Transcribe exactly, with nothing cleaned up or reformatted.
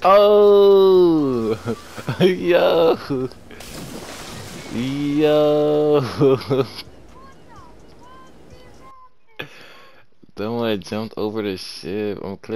Oh! Yo! Yo! Then when I jumped over the ship, I'm